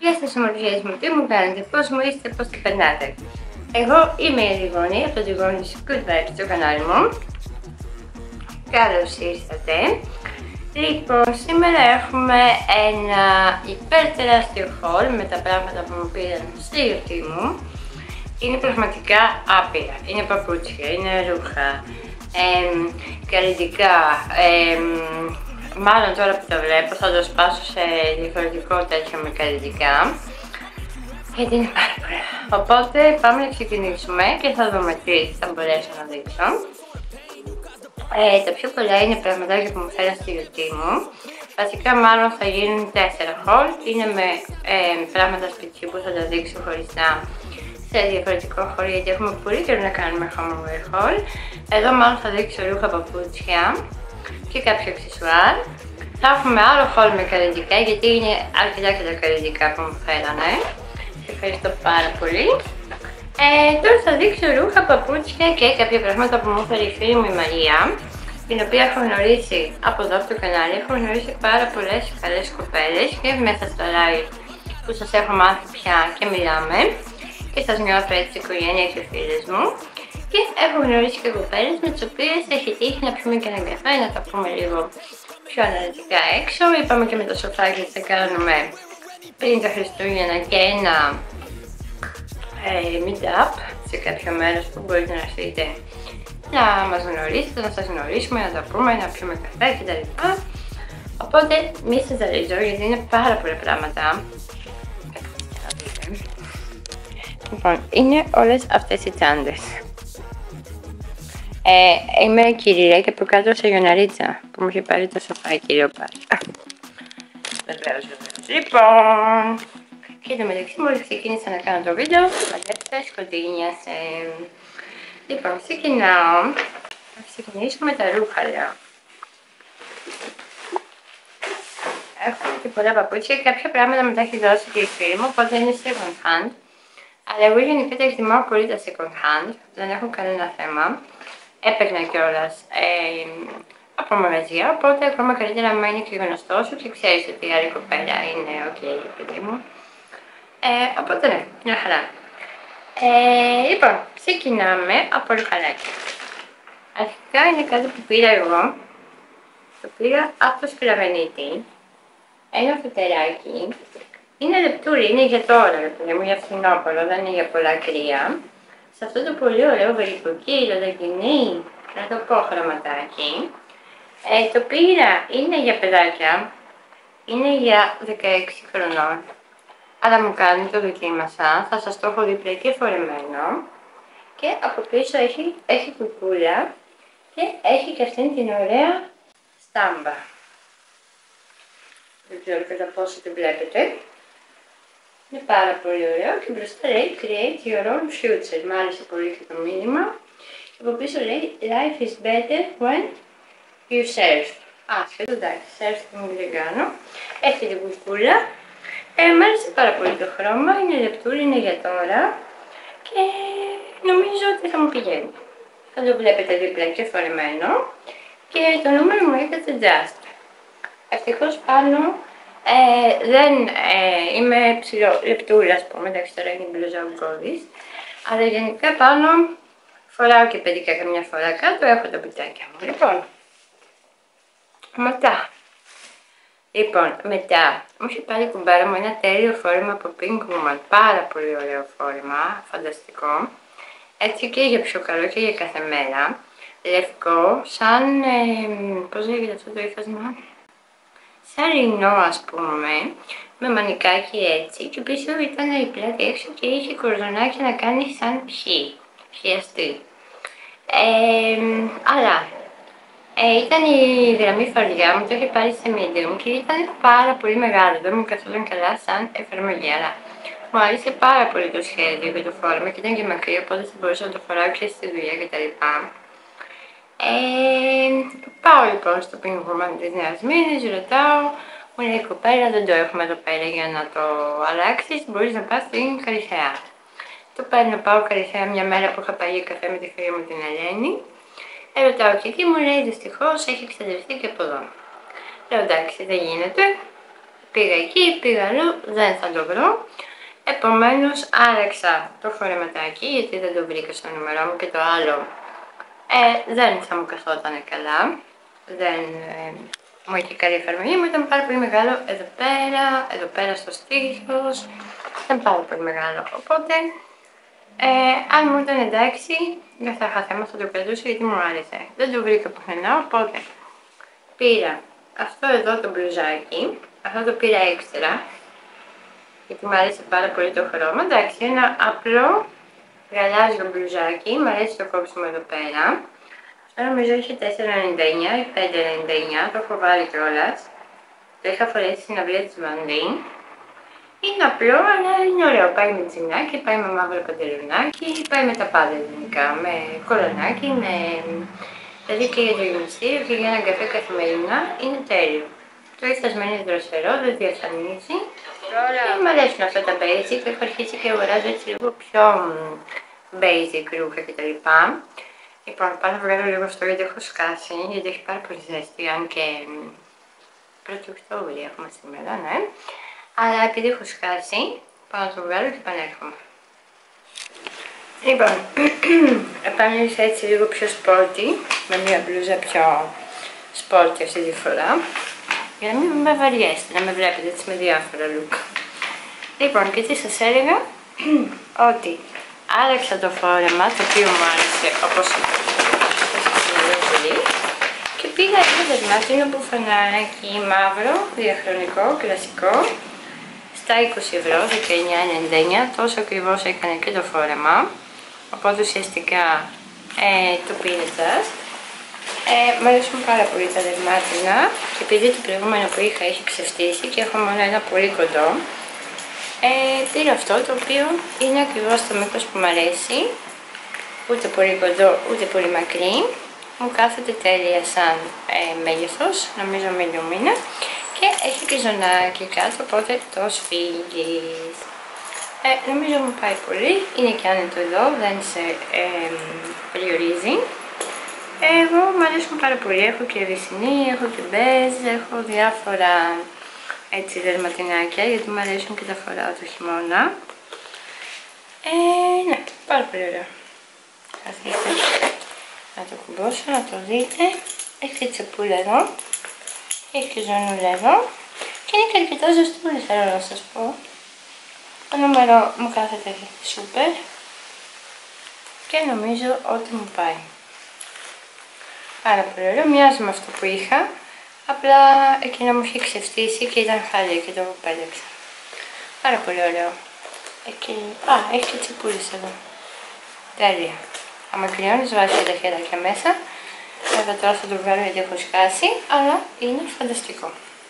Γεια σας ομορφιές μου, τι μου κάνετε, πώς μου είστε, πώς τα περνάτε. Εγώ είμαι η Ριγόνη, από το Ριγόνης Good Vibes στο κανάλι μου. Καλώς ήρθατε. Λοιπόν, σήμερα έχουμε ένα υπερτεράστιο haul με τα πράγματα που μου πήραν στη γιορτή μου. Είναι πραγματικά άπειρα. Είναι παπούτσια, είναι ρούχα, καλλιτικά. Μάλλον τώρα που το βλέπω θα το σπάσω σε διαφορετικό τέτοιο με καλλιτικά, γιατί είναι πάρα πολλά. Οπότε πάμε να ξεκινήσουμε και θα δούμε τι θα μπορέσω να δείξω. Τα πιο πολλά είναι πραγματάκια που μου φέραν στη γιορτή μου. Βασικά μάλλον θα γίνουν 4 haul. Είναι με πράγματα σπιτιού που θα τα δείξω χωριστά σε διαφορετικό haul, γιατί έχουμε πολύ καιρό να κάνουμε homeware haul. Εδώ μάλλον θα δείξω ρούχα, παπούτσια και κάποιο αξεσουάρ. Θα έχουμε άλλο haul με καλλιτικά, γιατί είναι αρκετά και τα καλλιτικά που μου φέρανε. Ευχαριστώ πάρα πολύ. Τώρα θα δείξω ρούχα, παπούτσια και κάποια πράγματα που μου έφερε η φίλη μου η Μαρία, την οποία έχω γνωρίσει από εδώ από το κανάλι. Έχω γνωρίσει πάρα πολλές καλές κοπέλες και μέσα στο live που σας έχω μάθει πια και μιλάμε και σας νιώθω έτσι οικογένεια και φίλες μου. Και έχω γνωρίσει και κοπέλες με τις οποίες έχει τύχει να πιούμε και έναν καφέ, να τα πούμε λίγο πιο αναλυτικά έξω. Είπαμε και με το σοφάκι ότι θα κάνουμε πριν τα Χριστούγεννα και ένα meet-up σε κάποιο μέρος που μπορείτε να έρθετε να μας γνωρίσετε, να σας γνωρίσουμε, να τα πούμε, να πιούμε καφέ κτλ. Οπότε μη σας ζαλίζω, γιατί είναι πάρα πολλά πράγματα. Λοιπόν, είναι όλες αυτές οι τσάντες. Είμαι κυρία και από κάτω σε Γιοναρίτσα που μου είχε πάρει το σοφάκι Λεοπάρι. Βεβαίως. Λοιπόν, και το μεταξύ μόλις ξεκίνησα να κάνω το βίντεο, μαγεύτε, σκοτεινιάσε. Λοιπόν, ξεκινάω. Θα ξεκινήσουμε με τα ρούχα, λέω. Έχω και πολλά παπούτσια και κάποια πράγματα μου τα έχει δώσει και η φίλη μου, οπότε είναι second hand. Αλλά εγώ γενικά τα εκτιμάω πολύ τα second hand, δεν έχω κανένα θέμα. Έπαιρνα κιόλας από μαγαζιά, οπότε ακόμα καλύτερα άμα είναι και γνωστό σου και ξέρεις ότι η άλλη κοπέλα είναι ok, παιδί μου. Οπότε ναι, μια χαρά. Λοιπόν, ξεκινάμε από ρούχαλάκια. Αρχικά είναι κάτι που πήρα εγώ. Το πήρα από το Σκλαβενίτη. Ένα φουτεράκι. Είναι λεπτούλι, είναι για τώρα, παιδί μου, για φθινόπωρο, δεν είναι για πολλά κρύα. Σε αυτό το πολύ ωραίο βελικοκύλο, δακινή, να το πω, χρωματάκι. Το πήρα, είναι για παιδάκια, είναι για 16 χρονών. Αλλά μου κάνει το δοκίμασα, θα σας το έχω δίπλα και φορεμένο. Και από πίσω έχει κουκούλα και έχει και αυτήν την ωραία στάμπα. Δεν ξέρω κατά πόσο την βλέπετε. Είναι πάρα πολύ ωραίο και μπροστά λέει Create your own future. Μ' άρεσε πολύ και το μήνυμα. Και από πίσω λέει Life is better when you surf. Σχεδόν εντάξει, surf δεν κάνω. Έχει την κουκούλα. Μ' άρεσε πάρα πολύ το χρώμα, είναι λεπτούλι, είναι για τώρα και νομίζω ότι θα μου πηγαίνει. Θα το βλέπετε δίπλα και φορεμένο και το νούμερο μου έκατσε just. Ευτυχώς πάνω δεν είμαι ψηλό λεπτούλα, ας πούμε, εντάξει τώρα είναι μπλουζά γκώδης, αλλά γενικά πάνω φοράω και παιδικά καμιά φορά κάτω, έχω τα πιτάκια μου. Μετά μου είχε πάρει κουμπάρα μου ένα τέλειο φόρεμα από Pink Woman, πάρα πολύ ωραίο φόρεμα, φανταστικό, έτσι και για πιο καλό και για κάθε μέρα, λευκό, σαν, πώς λέγεται αυτό το ύφασμα, σαν ρινό ας πούμε, με μανικάκι έτσι και πίσω ήταν η πλάτη έξω και είχε κορδονάκια να κάνει σαν χιαστή. Αλλά ήταν η γραμμή φαρδιά μου, το είχε πάρει σε medium και ήταν πάρα πολύ μεγάλο, δεν μου καθόταν καλά σαν εφαρμογή, αλλά μου άρεσε πάρα πολύ το σχέδιο για το φόρμα και ήταν και μακρύ, οπότε θα μπορούσα να το φοράω και στη δουλειά κτλ. Πάω λοιπόν στο Pink Woman της Νέας Μήνης, ρωτάω, μου λέει η κοπέλα δεν το έχουμε εδώ πέρα για να το αλλάξεις, μπορείς να πας στην Καλυθέα. Το παίρνω, πάω Καλυθέα μια μέρα που είχα πάει για καφέ με τη φίλη μου την Ελένη. Ρωτάω και εκεί, μου λέει δυστυχώς έχει εξαντληθεί και από εδώ. Λέω εντάξει, δεν γίνεται. Πήγα εκεί, πήγα αλλού, δεν θα το βρω. Επομένως άλλαξα το φορεματάκι γιατί δεν το βρήκα στο νούμερό μου και το άλλο δεν θα μου καθόταν καλά. Δεν μου είχε καλή εφαρμογή, μου ήταν πάρα πολύ μεγάλο εδώ πέρα στο στήθος. Ήταν πάρα πολύ μεγάλο, οπότε αν μου ήταν εντάξει δεν θα είχα θέμα, θα το κρατούσα γιατί μου άρεσε. Δεν το βρήκα πουθενά, οπότε πήρα αυτό εδώ το μπλουζάκι. Αυτό το πήρα έξτρα γιατί μου άρεσε πάρα πολύ το χρώμα. Εντάξει, ένα απλό γαλάζιο μπλουζάκι, μου αρέσει το κόψιμο εδώ πέρα. Αυτό νομίζω είχε 4,99 ή 5,99, το έχω βάλει κιόλας. Το είχα φορέσει στην αυλία της Βανδίν. Είναι απλό, αλλά είναι ωραίο. Πάει με τζινάκι, πάει με μαύρο παντελονάκι, πάει με τα πάντα γενικά. Με κολονάκι, δηλαδή και για το γυμναστήριο και για έναν καφέ καθημερινά είναι τέλειο. Το ύφασμα είναι δροσερό, δεν διασανίζει. Μ' αρέσουν αυτά τα basic, έχω αρχίσει και αγοράζω έτσι λίγο πιο basic ρούχα κτλ. Λοιπόν, πάω να βγάλω λίγο αυτό γιατί έχω σκάσει, γιατί έχει πάρα πολύ ζέστη, αν και 1η Οκτώβρη έχουμε σήμερα, ναι. Αλλά επειδή έχω σκάσει, πάω να το βγάλω και επανέρχομαι. Λοιπόν, επανέλθα έτσι λίγο πιο σπόρτι, με μια μπλούζα πιο σπόρτι αυτή τη φορά, για να μην με βαριέστε, να με βλέπετε έτσι με διάφορα look. Λοιπόν, και τι σας έλεγα, ότι άλλαξα το φόρεμα, το οποίο μου άρεσε όπως πολύ, και πήγα ένα δερμάτινο μπουφανάκι μαύρο, διαχρονικό, κλασικό, στα 20 ευρώ, 19,99, τόσο ακριβώς έκανε και το φόρεμα, οπότε ουσιαστικά το πήρε just. Μ' αρέσουν πάρα πολύ τα δερμάτινα και επειδή το προηγούμενο που είχα έχει ξεφτύσει και έχω μόνο ένα πολύ κοντό, πήρα αυτό το οποίο είναι ακριβώς το μήκος που μου αρέσει, ούτε πολύ κοντό ούτε πολύ μακρύ, μου κάθεται τέλεια σαν μέγεθος, νομίζω medium είναι, και έχει και ζωνάκι κάτω, οπότε το σφίγγεις. Νομίζω μου πάει πολύ, είναι και άνετο εδώ, δεν σε περιορίζει. Εγώ μου αρέσουν πάρα πολύ, έχω και ρυσινή, έχω και μπέζ, έχω διάφορα έτσι δερματινάκια γιατί μου αρέσουν και τα φοράω το χειμώνα. Ναι, πάρα πολύ ωραίο. Καθίστε να το κουμπώσω, να το δείτε. Έχει και τσεπούλα εδώ, έχει και ζωνούλα εδώ και είναι και αρκετά ζεστούλη, θέλω να σας πω. Το νούμερο μου κάθεται σούπερ και νομίζω ότι μου πάει. Πάρα πολύ ωραίο, μοιάζει με αυτό που είχα, απλά εκείνο μου είχε ξεφτύσει και ήταν χάλια και το πέταξα. Πάρα πολύ ωραίο. Έχει και τσιπούλες εδώ. Τέλεια. Άμα κλειώνεις βάζεις και τα χεράκια μέσα. Βέβαια τώρα θα το βγάλω γιατί έχω σκάσει, αλλά είναι φανταστικό.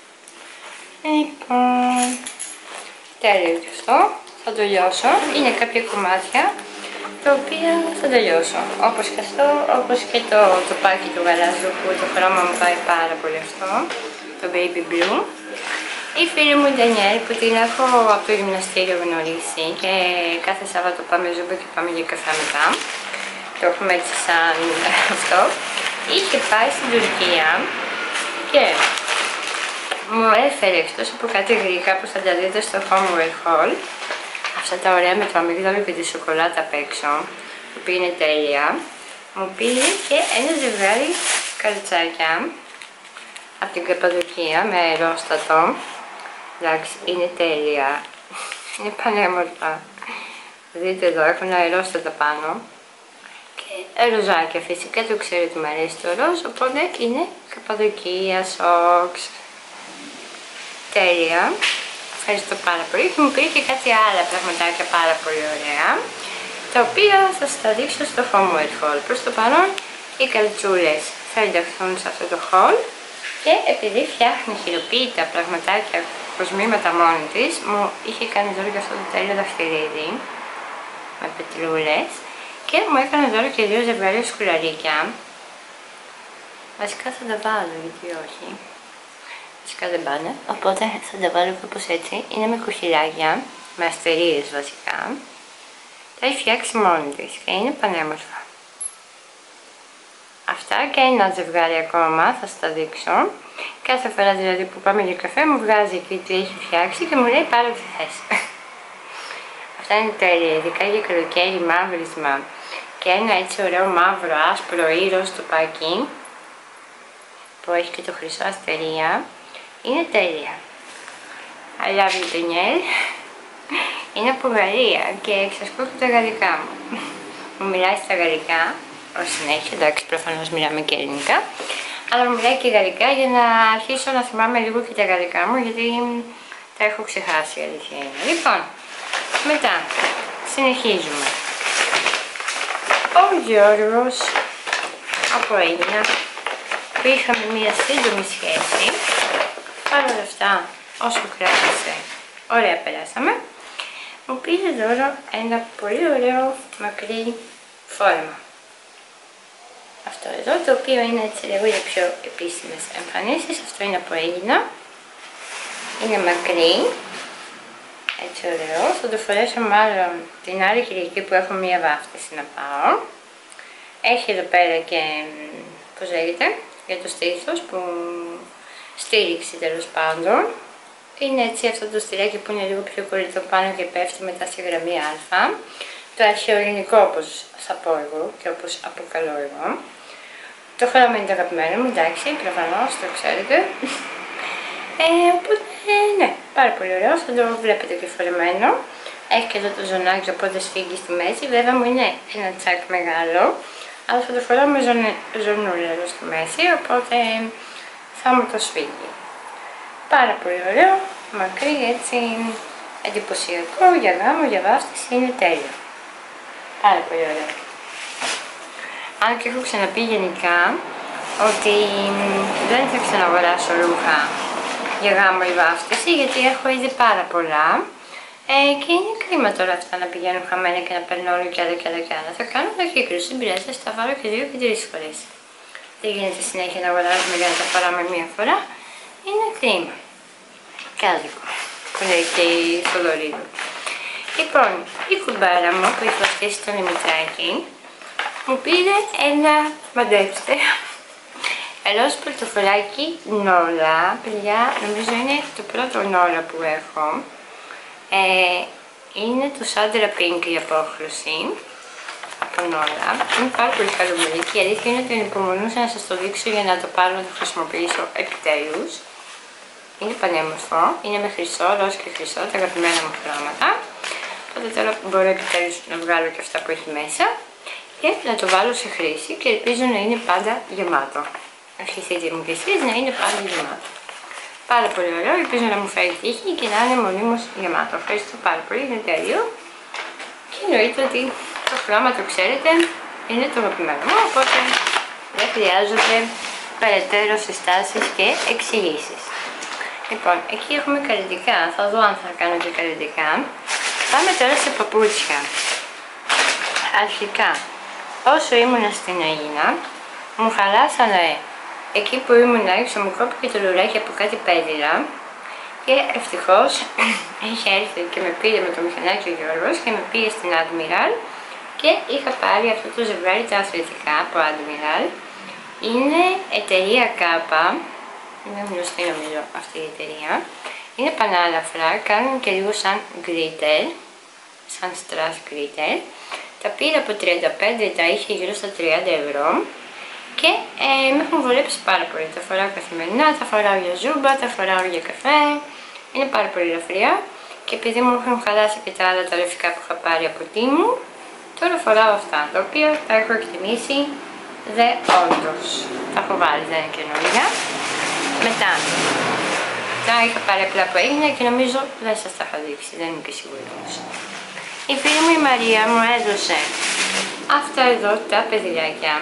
Λοιπόν, τέλειο και αυτό. Θα το λιώσω. Είναι κάποια κομμάτια τα οποία θα τελειώσω. Όπως και αυτό, όπως και το τοπάκι του γαλάζιου που το χρώμα μου πάει πάρα πολύ αυτό. Το baby blue. Η φίλη μου Ντανιέλ που την έχω από το γυμναστήριο γνωρίσει και κάθε Σάββατο πάμε ζούμπα και πάμε για καφέ μετά. Το έχουμε έτσι σαν αυτό. Είχε πάει στην Τουρκία και μου έφερε εκτός από κάτι γλυκά που θα τα δείτε στο Homeware Haul, αυτά τα ωραία με το αμύγδαλο και τη σοκολάτα απ' έξω, που είναι τέλεια, μου πήρε και ένα ζευγάρι καλτσάκια από την Καπαδοκία με αερόστατο. Εντάξει, είναι τέλεια, είναι πανέμορφα. Δείτε εδώ, έχουν αερόστατα πάνω και ροζάκια, φυσικά το ξέρω ότι μου αρέσει το ροζ, οπότε είναι Καπαδοκία, σόξ. Τέλεια, ευχαριστώ πάρα πολύ και μου πήρε και κάτι άλλα πραγματάκια πάρα πολύ ωραία, τα οποία θα σας τα δείξω στο Homeware Haul. Προς το παρόν οι καλτσούλες θα ενταχθούν σε αυτό το haul και επειδή φτιάχνει χειροποίητα πραγματάκια κοσμήματα μόνη της, μου είχε κάνει δώρο και αυτό το τέλειο δαχτυλίδι με πετρούλες και μου έκανε δώρο και 2 ζευγάρια σκουλαρίκια. Βασικά θα τα βάλω, γιατί όχι. Βασικά δεν πάνε, οπότε θα τα βάλω κάπως έτσι. Είναι με κουχυλάκια, με αστερίες βασικά. Τα έχει φτιάξει μόνη της και είναι πανέμορφα. Αυτά και ένα ζευγάρι ακόμα θα σας τα δείξω. Κάθε φορά δηλαδή που πάμε για καφέ μου βγάζει εκεί τι έχει φτιάξει και μου λέει πάρε ό,τι θες. Αυτά είναι τέλεια, ειδικά για καλοκαίρι, μαύρισμα και ένα έτσι ωραίο μαύρο άσπρο ή ροζ τοπάκι που έχει και το χρυσό αστερία, είναι τέλεια. I love you, Daniel. Είναι από Γαλλία και εξασκούται τα γαλλικά μου. Μου μιλάει στα γαλλικά, ως συνέχεια, εντάξει προφανώς μιλάμε και ελληνικά, αλλά μου μιλάει και γαλλικά για να αρχίσω να θυμάμαι λίγο και τα γαλλικά μου, γιατί τα έχω ξεχάσει, η αλήθεια είναι. Λοιπόν, μετά συνεχίζουμε. Ο Γιώργος από Έλληνα, που είχαμε μια σύντομη σχέση, παρ' όλα αυτά όσο κράτησε ωραία περάσαμε, μου πήρε δώρο ένα πολύ ωραίο μακρύ φόρεμα. Αυτό εδώ, το οποίο είναι έτσι λίγο για πιο επίσημες εμφανίσεις. Αυτό είναι από Έλληνα, είναι μακρύ, έτσι ωραίο. Θα το φορέσω μάλλον την άλλη Κυριακή που έχω μία βάφτιση να πάω. Έχει εδώ πέρα και, πώς λέγεται, για το στήθος που στήριξη τέλος πάντων. Είναι έτσι αυτό το στηράκι που είναι λίγο πιο κολλητό πάνω και πέφτει μετά στη γραμμή Α. Το αρχαιοελληνικό όπως θα πω εγώ και όπως αποκαλώ εγώ. Το φόρεμα είναι το αγαπημένο μου, εντάξει, προφανώς το ξέρετε. Οπότε ναι, πάρα πολύ ωραίο, θα το βλέπετε και φορεμένο. Έχει και εδώ το ζωνάκι, οπότε σφίγγει στη μέση. Βέβαια μου είναι ένα τσάκ μεγάλο, αλλά θα το φοράω με ζωνούλα εδώ στη μέση, οπότε θα μου το σφίγγει. Πάρα πολύ ωραίο, μακρύ, έτσι εντυπωσιακό, για γάμο, για βάφτιση, είναι τέλειο. Πάρα πολύ ωραίο. Αν και έχω ξαναπεί γενικά ότι δεν θα ξαναγοράσω ρούχα για γάμο ή βάφτιση, γιατί έχω ήδη πάρα πολλά και είναι κρίμα τώρα αυτά να πηγαίνουν χαμένα και να παίρνω όλο κι άλλα κι άλλα κι άλλα. Θα κάνω ανακύκλωση, δεν πειράζει, θα τα βάλω και 2 και 3 φορές. Δεν γίνεται συνέχεια να αγοράζουμε για να τα φοράμε μία φορά. Είναι κρίμα. Και άδικο, που λέει και η Θοδωρίδου. Λοιπόν, η κουμπάρα μου που έχει βαφτίσει το Δημητράκη μου πήρε ένα, μαντέψτε, ροζ πορτοφολάκι Νόλα. Παιδιά, νομίζω είναι το πρώτο Νόλα που έχω. Είναι το Sandra Pink η απόχρωση από Νόλα. Είναι πάρα πολύ χαρούμενη και η αλήθεια είναι ότι ανυπομονούσα να σας το δείξω για να το πάρω να το χρησιμοποιήσω επιτέλους. Είναι πανέμορφο, είναι με χρυσό, ροζ και χρυσό, τα αγαπημένα μου χρώματα. Οπότε τώρα μπορώ επιτέλους να βγάλω και αυτά που έχει μέσα και να το βάλω σε χρήση και ελπίζω να είναι πάντα γεμάτο. Αρχίσετε μου και εσείς να είναι πάντα γεμάτο. Πάρα πολύ ωραίο, ελπίζω να μου φέρει τύχη και να είναι μονίμως γεμάτο. Ευχαριστώ πάρα πολύ, είναι τέλειο. Και εννοείται ότι το χρώμα, το ξέρετε, είναι το αγαπημένο μου, οπότε δεν χρειάζονται περαιτέρω συστάσεις και εξηγήσεις. Λοιπόν, εκεί έχουμε καλλιτικά, θα δω αν θα κάνω και καλλιτικά. Πάμε τώρα σε παπούτσια. Αρχικά, όσο ήμουνα στην Αίγινα, μου χαλάσανε εκεί που ήμουνα έξω, μου κόπηκε το λουράκι από κάτι πέδιλα και ευτυχώς είχε έρθει και με πήρε με το μηχανάκι ο Γιώργος και με πήγε στην Admiral και είχα πάρει αυτό το ζευγάρι τα αθλητικά από Admiral. Είναι εταιρεία Κάπα, είναι γνωστή νομίζω αυτή η εταιρεία. Είναι πανάλαφρα, κάνουν και λίγο σαν glitter, σαν strass glitter. Τα πήρα από 35, τα είχε γύρω στα 30 ευρώ και με έχουν βολέψει πάρα πολύ. Τα φοράω καθημερινά, τα φοράω για ζούμπα, τα φοράω για καφέ. Είναι πάρα πολύ ελαφριά και επειδή μου έχουν χαλάσει και τα άλλα τα λευκά που είχα πάρει από Τίμου, τώρα φοράω αυτά, τα οποία τα έχω εκτιμήσει δε όντως. Τα έχω βάλει, δεν είναι καινούργια. Μετά, τα είχα πάρει απλά που έγινα και νομίζω δεν σας τα είχα δείξει, δεν είμαι και σίγουρη όμως. Η φίλη μου η Μαρία μου έδωσε αυτά εδώ τα παιδιλάκια,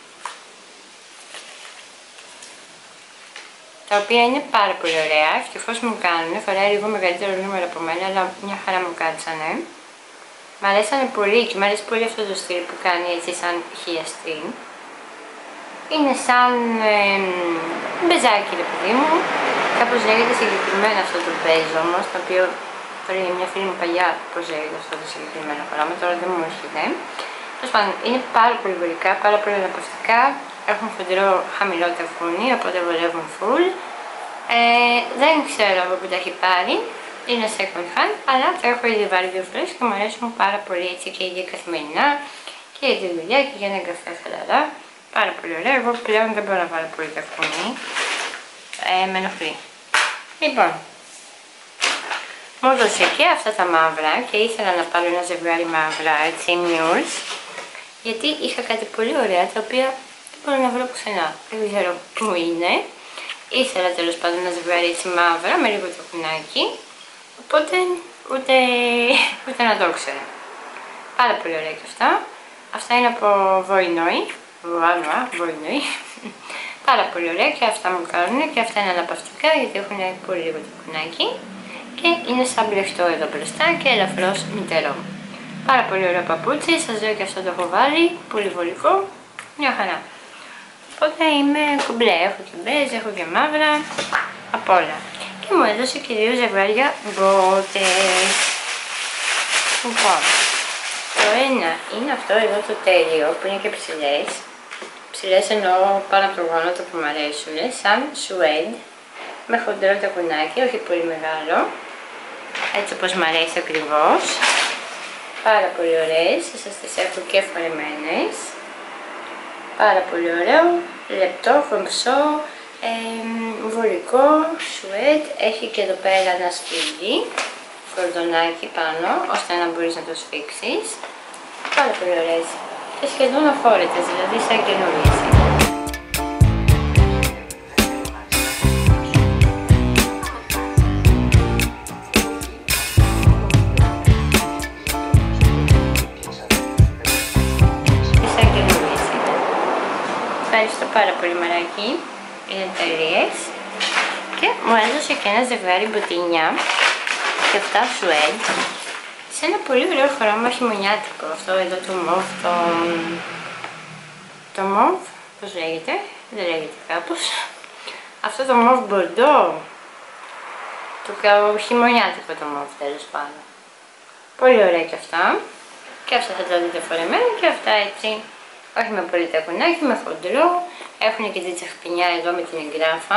τα οποία είναι πάρα πολύ ωραία, ευτυχώς μου κάνουν, φοράει λίγο μεγαλύτερο νούμερο από μένα, αλλά μια χαρά μου κάτσανε. Μ' αρέσανε πολύ και μ' αρέσει πολύ αυτό το στυλ που κάνει έτσι σαν χιαστή. Είναι σαν μπεζάκι ρε παιδί μου, κάπως λέγεται συγκεκριμένα αυτό το μπέζ όμως, το οποίο τώρα είναι μια φίλη μου παλιά πώς λέγεται αυτό το συγκεκριμένο χρώμα, τώρα δεν μου έρχεται. Τέλος πάντων, είναι πάρα πολύ βολικά, πάρα πολύ αναπαυτικά, έχουν χοντρό χαμηλό ταφούνι, οπότε βολεύουν full Δεν ξέρω από πού τα έχει πάρει, είναι second hand, αλλά το έχω ήδη βάλει 2 φορές και μου αρέσουν πάρα πολύ έτσι και για καθημερινά και για τη δουλειά και για έναν καφέ χαλαρά. Πάρα πολύ ωραία. Εγώ πλέον δεν μπορώ να βάλω πολύ τακούνι. Με ενοχλεί. Λοιπόν, μου έδωσε και αυτά τα μαύρα και ήθελα να πάρω ένα ζευγάρι μαύρα, έτσι, mules, γιατί είχα κάτι πολύ ωραία τα οποία δεν μπορώ να βρω πουθενά. Δεν ξέρω πού είναι. Ήθελα τέλος πάντων ένα ζευγάρι έτσι μαύρα με λίγο τακουνάκι, οπότε ούτε να το ξέρω. Πάρα πολύ ωραία και αυτά. Αυτά είναι από Voinoi. Πάρα πολύ ωραία και αυτά μου κάνουν και αυτά είναι αναπαυτικά γιατί έχουν πολύ λίγο τακουνάκι και είναι σαν μπλεχτό εδώ μπροστά και ελαφρώς μητερό. Πάρα πολύ ωραίο παπούτσι, σας λέω και αυτό το έχω βάλει, πολύ βολικό, μια χαρά. Οπότε είμαι κουμπλέ, έχω και μπέζ, έχω και μαύρα, απ' όλα. Και μου έδωσε και 2 ζευγάρια μπότες. Λοιπόν, το ένα είναι αυτό εδώ το τέλειο που είναι και ψηλές. Ψηλές εννοώ πάνω από το γόνατο που μου αρέσουν, σαν σουέντ, με χοντρό τακουνάκι, όχι πολύ μεγάλο, έτσι όπως μου αρέσει ακριβώς. Πάρα πολύ ωραίες, σας τις έχω και φορεμένες. Πάρα πολύ ωραίο, λεπτό, κομψό, βολικό, σουέντ, έχει και εδώ πέρα ένα σφίγγι, κορδονάκι πάνω, ώστε να μπορείς να το σφίξεις. Πάρα πολύ ωραίες και σχεδόν αφόρητες, δηλαδή σαν καινούριες. Ευχαριστώ πάρα πολύ μαράκι, είναι τελείες και μου έδωσε και ένα ζευγάρι μποτινιά και αυτά σουέντ σε ένα πολύ ωραίο χρώμα χειμωνιάτικο. Αυτό εδώ το μοβ, το μοβ, πώς λέγεται, δεν λέγεται κάπως, αυτό το μοβ μπορντό, το χειμωνιάτικο το μοβ τέλος πάντων. Πολύ ωραία και αυτά θα τα δείτε φορεμένα και αυτά έτσι. Όχι με πολύ τακουνάκι, με χοντρό. Έχουν και την τσαχπινιά εδώ με την εγγράφα.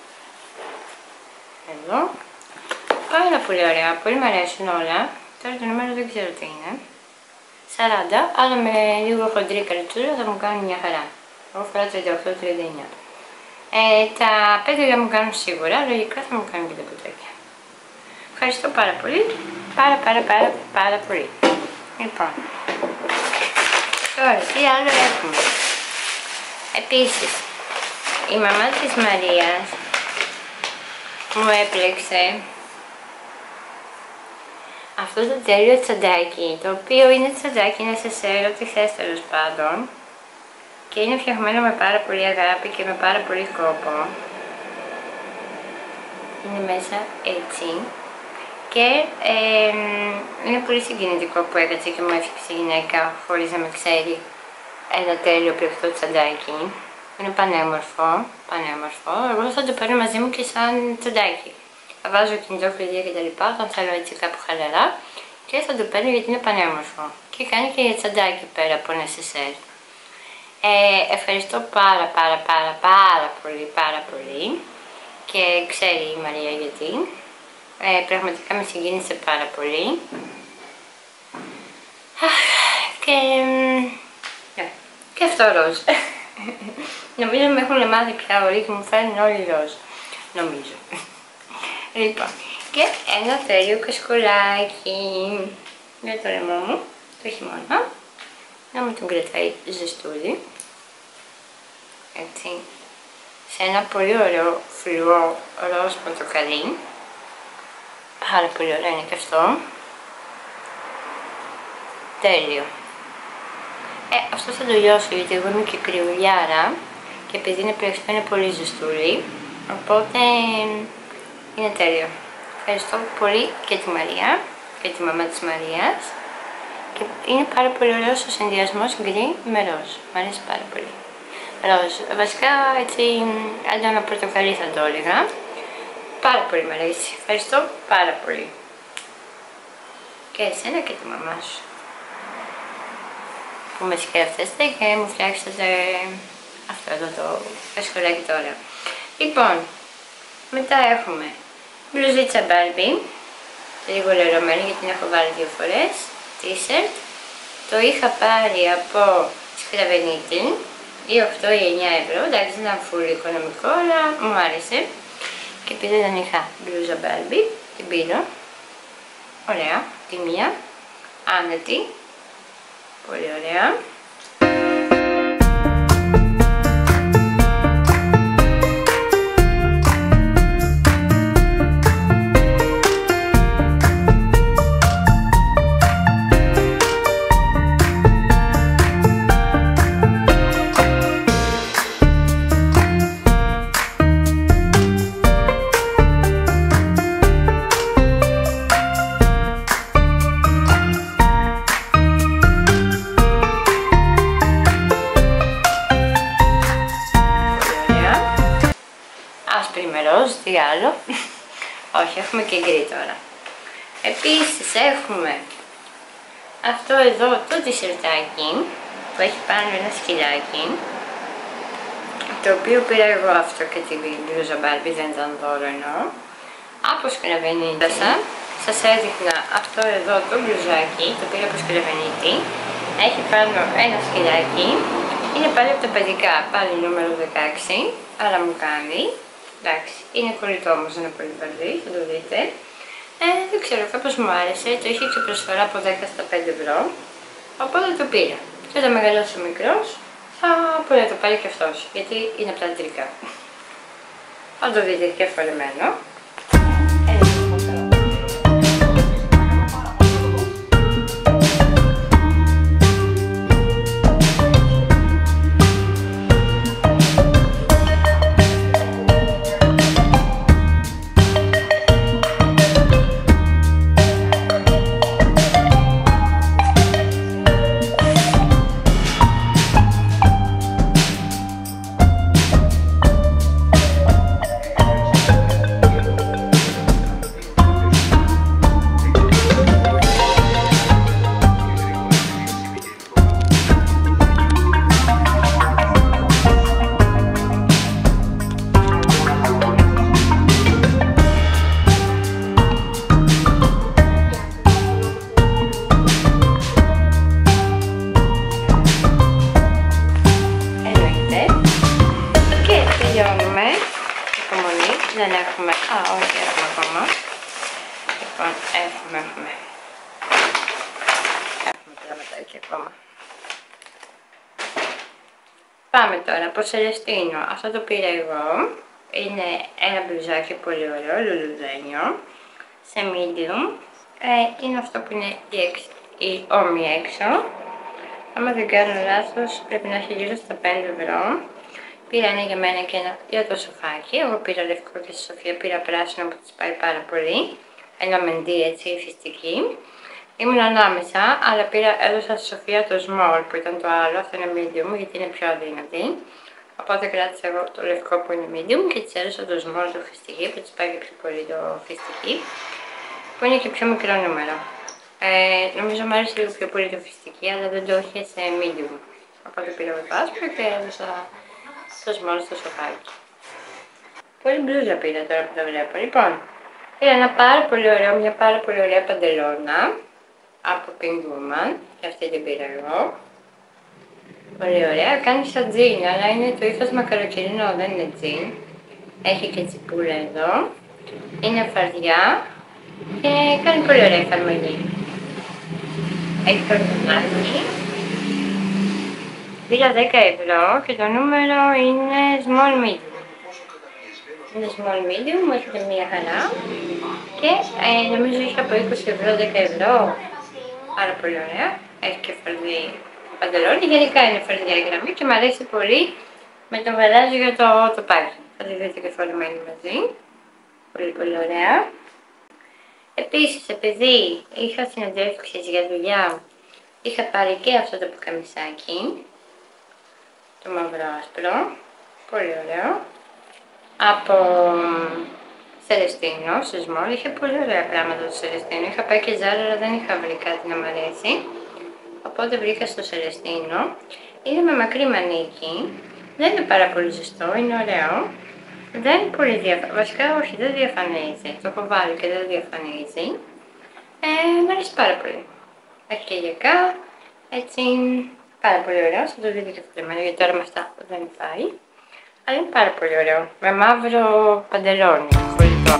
Εδώ. Πάρα πολύ ωραία. Πολύ μου αρέσουν όλα. Τώρα το νούμερο δεν ξέρω τι είναι. 40, αλλά με λίγο χοντρή καρτσούρα θα μου κάνουν μια χαρά. Εγώ φοράω 38-39. Τα 5 δεν μου κάνουν σίγουρα, λογικά θα μου κάνουν και τα κουτάκια. Ευχαριστώ πάρα πολύ. Πάρα πολύ. Λοιπόν. Τώρα, τι άλλο έχουμε. Επίσης, η μαμά της Μαρίας μου έπλεξε αυτό το τέλειο τσαντάκι, το οποίο είναι τσαντάκι, είναι σε σέρο, τι θες τέλος πάντων, και είναι φτιαγμένο με πάρα πολύ αγάπη και με πάρα πολύ κόπο. Είναι μέσα έτσι. Και είναι πολύ συγκινητικό που έκατσε και μου έφτιαξε η γυναίκα χωρίς να με ξέρει ένα τέλειο πλεκτό τσαντάκι. Είναι πανέμορφο. Εγώ θα το παίρνω μαζί μου και σαν τσαντάκι. Θα βάζω κινητό, κλειδιά κτλ. Όταν θέλω έτσι κάπου χαλαρά και θα το παίρνω γιατί είναι πανέμορφο. Και κάνει και για τσαντάκι πέρα από ένα σεσέρ. Ευχαριστώ πάρα πολύ και ξέρει η Μαρία γιατί. Πραγματικά με συγκίνησε πάρα πολύ και αυτό ροζ. Νομίζω με έχουν μάθει πια όλοι και μου φέρνουν όλοι ροζ, νομίζω. Λοιπόν, και ένα τέλειο κασκολάκι για το λαιμό μου το χειμώνα, να μου τον κρατάει ζεστούλη, έτσι, σε ένα πολύ ωραίο φλουό ροζ πορτοκαλί. Πάρα πολύ ωραίο είναι και αυτό. Τέλειο. Αυτό θα το λιώσω γιατί εγώ είμαι και κρυουλιάρα και επειδή είναι πλεκτό είναι πολύ ζεστούλη, οπότε είναι τέλειο. Ευχαριστώ πολύ και τη Μαρία και τη μαμά της Μαρίας και είναι πάρα πολύ ωραίος ο συνδυασμός γκρι με ροζ. Μ' αρέσει πάρα πολύ. Ροζ. Βασικά έτσι έντονα πορτοκαλί θα το έλεγα. Πάρα πολύ μ' αρέσει. Ευχαριστώ πάρα πολύ. Και εσένα και τη μαμά σου που με σκέφτεστε και μου φτιάξετε αυτό εδώ το κασκολάκι τώρα. Λοιπόν, Μετά έχουμε μπλουζίτσα Barbie, λίγο λερωμένη γιατί την έχω βάλει 2 φορές, t-shirt. Το είχα πάρει από Σκραβενίτη, ή 8 ή 9 ευρώ, εντάξει δεν ήταν full οικονομικό, αλλά μου άρεσε. Και επειδή δεν είχα μπλούζα Barbie, την πήρα. Ωραία, τη μία, άνετη, πολύ ωραία. Τι άλλο, όχι, έχουμε και γκρι τώρα. Επίσης έχουμε αυτό εδώ το τισερτάκι που έχει πάνω ένα σκυλάκι, το οποίο πήρα εγώ αυτό και την μπλούζα Barbie, δεν ήταν δώρο εννοώ, από Σκραβενίτη. Σας έδειχνα αυτό εδώ το μπλουζάκι, το πήρα από Σκραβενίτη, έχει πάνω ένα σκυλάκι, είναι πάλι από τα παιδικά, πάλι νούμερο 16, αλλά μου κάνει. Εντάξει, είναι κολλητό όμως, δεν είναι πολύ βαρύ, θα το δείτε. Δεν ξέρω, κάπως μου άρεσε, το είχε και προσφορά από 10 στα 5 ευρώ, οπότε το πήρα. Και όταν μεγαλώσει ο μικρός, θα μπορεί να το πάρει και αυτός, γιατί είναι από τα αντρικά. Θα το δείτε και φορεμένο. Δεν έχουμε, όχι έχουμε ακόμα. Λοιπόν, έχουμε πραγματάκια ακόμα. Πάμε τώρα από Σελεστίνο. Αυτό το πήρα εγώ. Είναι ένα μπλουζάκι πολύ ωραίο, λουλουδένιο, σε medium. Είναι αυτό που είναι η όρμη έξω. Άμα δεν κάνω λάθος, πρέπει να έχει γύρω στα 5 ευρώ. Πήρα ένα για μένα και ένα για το σοφάκι. Εγώ πήρα λευκό και στη Σοφία πήρα πράσινο που της πάει πάρα πολύ. Ένα μεντί έτσι, φυστική. Ήμουν ανάμεσα, αλλά έδωσα στη Σοφία το small που ήταν το άλλο. Αυτό είναι medium γιατί είναι πιο αδύνατη. Οπότε κράτησα εγώ το λευκό που είναι medium και της έδωσα το small το φυστική που της πάει και πιο πολύ το φυστική. Που είναι και πιο μικρό νούμερο. Νομίζω μου άρεσε λίγο πιο πολύ το φυστική, αλλά δεν το είχε σε medium. Οπότε πήρα εγώ το άσπρο και έδωσα το small στο σοφάκι. Πολύ μπλούζα πήρα τώρα που τα βλέπω. Λοιπόν, πήρα ένα μια πάρα πολύ ωραία παντελώνα από Pink Woman και αυτή την πήρα εγώ. Πολύ ωραία, κάνει σαν τζιν, αλλά είναι το ύφασμα καλοκαιρινό, δεν είναι τζιν. Έχει και τσιπούλα εδώ, είναι φαρδιά και κάνει πολύ ωραία εφαρμογή. Έχει το ρουφνάκι. Πήρα 10 ευρώ και το νούμερο είναι small medium. Είναι small medium, μου έρχεται μία χαρά και νομίζω είχε από 20 ευρώ 10 ευρώ. Πάρα πολύ ωραία. Έχει και φαρδί παντελόνι, γενικά είναι φαρδιά η γραμμή και μου αρέσει πολύ με το γαλάζιο το πάκι. Θα τη δείτε και φορεμένη μαζί. Πολύ πολύ ωραία. Επίσης, επειδή είχα συνεντεύξεις για δουλειά, είχα πάρει και αυτό το πουκαμισάκι, το μαύρο άσπρο, πολύ ωραίο, από Σελεστίνο, σε small. Είχε πολύ ωραία πράγματα το Σελεστίνο. Είχα πάει και Zara, αλλά δεν είχα βρει κάτι να μου αρέσει. Οπότε βρήκα στο Σελεστίνο. Είναι με μακρύ μανίκι. Δεν είναι πάρα πολύ ζεστό, είναι ωραίο. Δεν είναι πολύ διαφανή. Βασικά όχι, δεν διαφανίζει. Το έχω βάλει και δεν διαφανίζει. Μ' αρέσει πάρα πολύ. Έχει και γεκά, έτσι πάρα πολύ ωραίο. Θα το δείτε και φτιαγμένο γιατί τώρα με αυτά δεν πάει. Αλλά είναι πάρα πολύ ωραίο. Με μαύρο παντελόνι, χωριτό.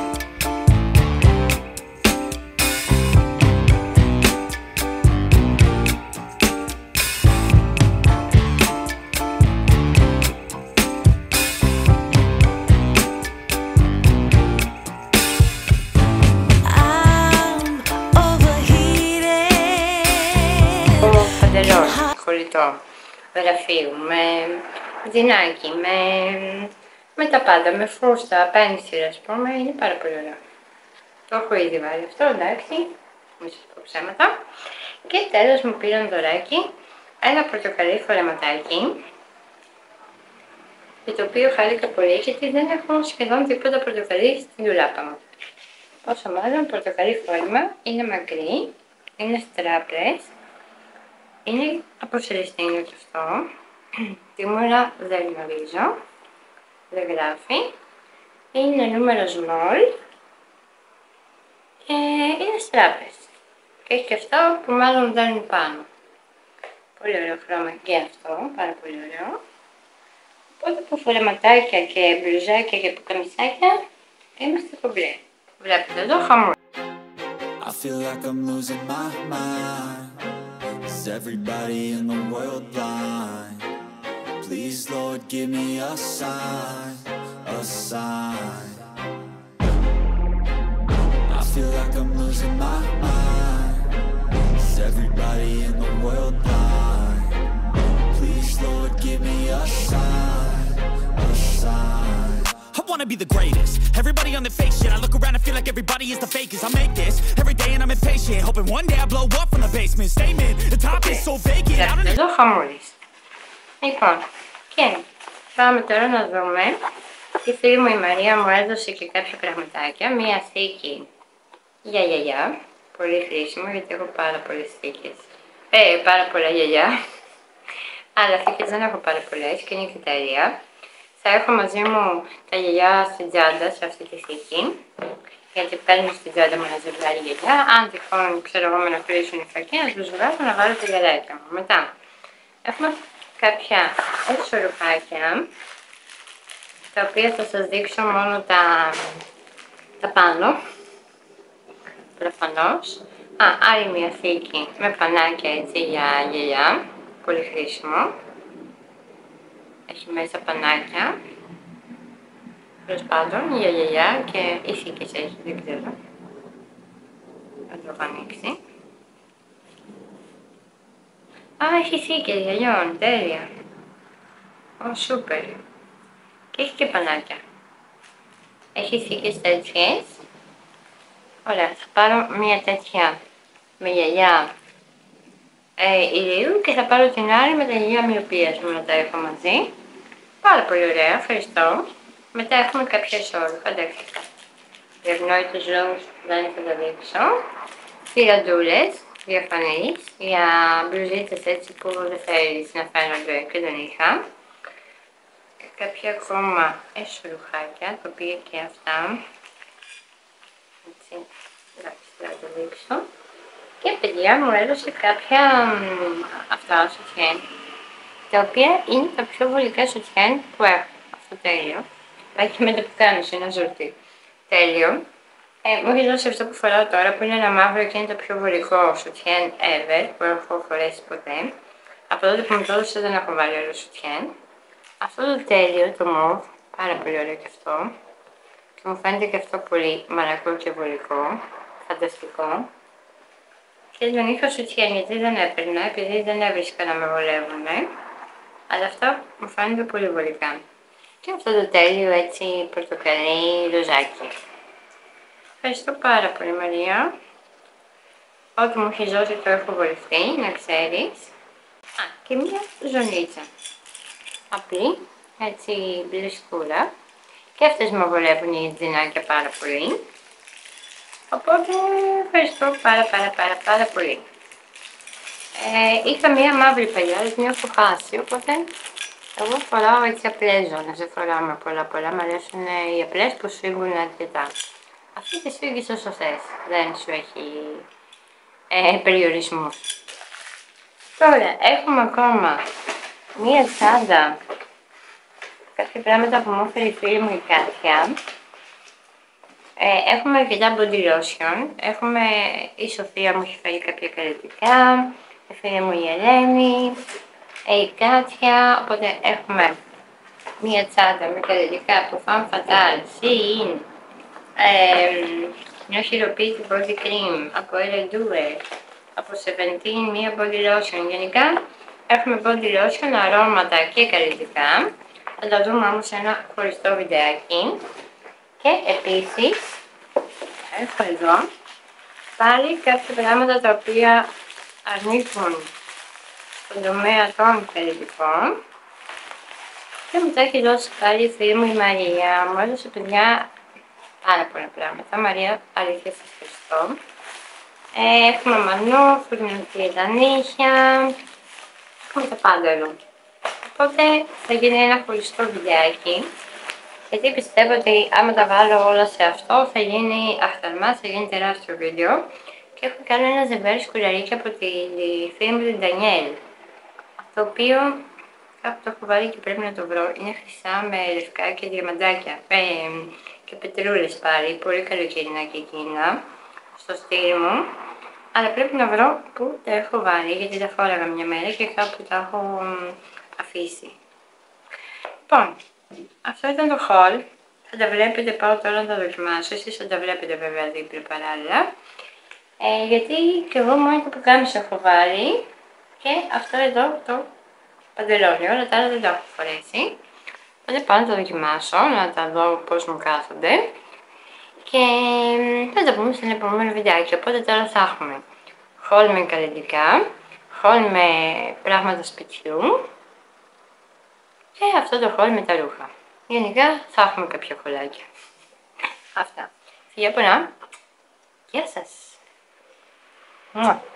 Χωριτό γραφείου, με ζινάκι, με τα πάντα, με φούστα, πένσιλ, ας πούμε, είναι πάρα πολύ ωραίο. Το έχω ήδη βάλει αυτό, εντάξει, μη σας πω ψέματα. Και τέλος μου πήραν δωράκι ένα πορτοκαλί φορεματάκι, για το οποίο χάρηκα πολύ γιατί δεν έχω σχεδόν τίποτα πορτοκαλί στην ντουλάπα μου. Όσο μάλλον πορτοκαλί φόρμα, είναι μακρύ, είναι στράπλες. Είναι από σελεστίνιο και αυτό. Τιμούρα δεν γνωρίζω. Δεν γράφει. Είναι νούμερο small. Και είναι στράπες. Και έχει και αυτό που μάλλον δεν είναι πάνω. Πολύ ωραίο χρώμα και αυτό. Πάρα πολύ ωραίο. Οπότε από φορεματάκια και μπλουζάκια και πουκαμισάκια είμαστε κομπλέ. Βλέπετε εδώ χαμούλα. I feel like I'm losing my mind. Is everybody in the world blind? Please, Lord, give me a sign, a sign. I feel like I'm losing my mind. Is everybody in the world blind? Please, Lord, give me a sign, a sign. I wanna be the greatest. Everybody on the fake shit. I look around and feel like everybody is the fakest. I make this every day and I'm impatient, hoping one day I blow up from the basement. Statement, the top is so vacant. I don't Εδώ χαμούλης. Λοιπόν, και πάμε τώρα να δούμε. Η φίλη μου η Μαρία μου έδωσε και κάποια πραγματάκια. Μία θήκη για γιαγιά. Πολύ χρήσιμο γιατί έχω πάρα πολλές θήκες. Πάρα πολλά γιαγιά. Αλλά θήκες δεν έχω πάρα πολλές και είναι και τέλεια. Θα έχω μαζί μου τα γιαγιά στην τσάντα σε αυτή τη θήκη. Γιατί παίρνω στην τσάντα μου ένα ζευγάρι γιαγιά. Αν τυχόν ξέρω εγώ με να κλείσουν οι φακοί, να τους βγάζω να βάλω τα γυαλάκια μου. Μετά έχουμε κάποια εσωρουχάκια, τα οποία θα σας δείξω μόνο τα πάνω. Προφανώς. Άλλη μια θήκη με πανάκια έτσι για γυαλιά. Πολύ χρήσιμο. Έχει μέσα πανάκια. Τέλος πάντων, για γιαγιά και οι θήκες έχει, δεν ξέρω. Θα το έχω ανοίξει. Έχει θήκες γυαλιών, τέλεια. Σούπερ. Και έχει και πανάκια. Έχει θήκες τέτοιες. Ωραία, θα πάρω μία τέτοια με γυαλιά ηλίου και θα πάρω την άλλη με τα γυαλιά μοιοπίας μου να τα έχω μαζί. Πάρα πολύ ωραία, ευχαριστώ. Μετά έχουμε κάποια εσώρουχα, εντάξει. Διευνόητους λόγους δεν θα τα δείξω. Τυραντούλες, διαφανείς, για μπλουζίτσες έτσι που δεν θέλεις να φαίνονται και δεν είχα. Και κάποια ακόμα εσωρουχάκια, τα οποία και αυτά. Έτσι, εντάξει, θα τα δείξω. Και παιδιά μου έδωσε κάποια αυτά σουτιέν, τα οποία είναι τα πιο βολικά σουτιέν που έχω. Αυτό τέλειο. Έχει με το πουκάμισο, ένα ζουρτί. Τέλειο. Μου έχει δώσει αυτό που φοράω τώρα, που είναι ένα μαύρο και είναι το πιο βολικό σουτιέν ever που έχω φορέσει ποτέ. Από τότε που μου το έδωσε δεν έχω βάλει άλλο σουτιέν. Αυτό το τέλειο, το μοβ, πάρα πολύ ωραίο και αυτό. Και μου φαίνεται και αυτό πολύ μαλακό και βολικό. Φανταστικό. Και δεν είχα σουτιέν γιατί δεν έπαιρνα, επειδή δεν έβρισκα να με βολεύουνε. Αλλά αυτά μου φαίνονται πολύ βολικά. Και αυτό το τέλειο έτσι πορτοκαλί ροζάκι. Ευχαριστώ πάρα πολύ Μαρία. Ό,τι μου έχει δώσει το έχω βολευτεί, να ξέρεις. Και μια ζωνίτσα. Απλή, έτσι μπλε σκούρα. Και αυτές με βολεύουν οι τζινάκια πάρα πολύ. Οπότε ευχαριστώ πάρα πολύ. Είχα μία μαύρη παλιά, την έχω χάσει, οπότε Εγώ φοράω έτσι απλές ζώνες, δεν φοράω με πολλά, μ' αρέσουν οι απλές που σφίγγουν αρκετά. Αυτή τη σφίγγεις όσο θες, δεν σου έχει περιορισμούς. Τώρα έχουμε ακόμα μία τσάντα, κάποια πράγματα που μου έφερε η φίλη μου η Κάτια. Έχουμε αρκετά body lotion, η Σοφία μου έχει φέρει κάποια καλλιτικά, η φίλη μου η Ελένη, η Κάτια, οπότε έχουμε μία τσάντα με καλλιτικά από Femme Fatale, Shein, μια χειροποίητη body cream από Eredure, από Seventeen, μία body lotion. Γενικά έχουμε body lotion, αρώματα και καλλιτικά. Θα τα δούμε όμως σε ένα χωριστό βιντεάκι. Και επίσης έχω εδώ πάλι κάποια πράγματα τα οποία ανήκουν στον τομέα των καλλιτικών. Και μετά έχει δώσει πάλι η φίλη μου η Μαρία. Μου έδωσε, παιδιά, πάρα πολλά πράγματα. Μαρία, αλήθεια σας ευχαριστώ. Έχουμε μανού, φουρνιωτή τα νύχια. Έχουμε τα πάντα εδώ. Οπότε θα γίνει ένα χωριστό βιντεάκι. Γιατί πιστεύω ότι άμα τα βάλω όλα σε αυτό θα γίνει αχταρμά, θα γίνει τεράστιο βίντεο. Και έχω κάνει ένα ζευγάρι σκουλαρίκι από τη φίλη μου την Ντανιέλ. Το οποίο κάπου το έχω βάλει και πρέπει να το βρω. Είναι χρυσά με λευκά και διαμαντάκια. Και πετρούλες πάλι. Πολύ καλοκαιρινά και εκείνα. Στο στυλ μου. Αλλά πρέπει να βρω που τα έχω βάλει. Γιατί τα φόραγα μια μέρα και κάπου τα έχω αφήσει. Λοιπόν, αυτό ήταν το haul. Θα τα βλέπετε, πάω τώρα να τα δοκιμάσω. Εσείς θα τα βλέπετε βέβαια δίπλα παράλληλα. Γιατί και εγώ μόνο το πουκάμισο έχω βάλει. Και αυτό εδώ το παντελόνι. Όλα τα άλλα δεν τα έχω φορέσει. Οπότε πάω να τα δοκιμάσω, να τα δω πώς μου κάθονται. Και θα τα πούμε σε ένα επόμενο βιντεάκι. Οπότε τώρα θα έχουμε haul με καλλιτικά, haul με πράγματα σπιτιού και αυτό το haul με τα ρούχα. Γενικά θα έχουμε κάποια χολάκια. Αυτά. Φιλιά πολλά. Γεια σας.